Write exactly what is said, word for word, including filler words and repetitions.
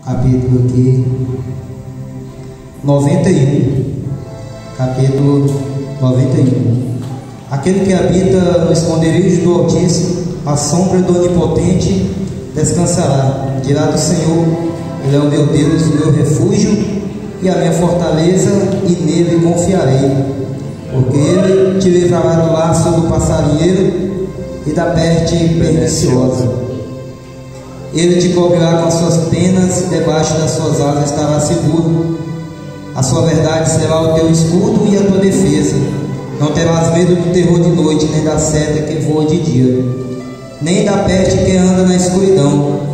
capítulo aqui noventa e um, capítulo noventa e um. Aquele que habita no esconderijo do Altíssimo, à sombra do Onipotente, descansará. Dirá do Senhor: Ele é o meu Deus, o meu refúgio e a minha fortaleza, e nele confiarei. Porque Ele te livrará do laço do passarinheiro e da peste perniciosa. Ele te cobrirá com as suas penas, e debaixo das suas asas estará seguro. A sua verdade será o teu escudo e a tua defesa. Não terás medo do terror de noite, nem da seta que voa de dia, nem da peste que anda na escuridão,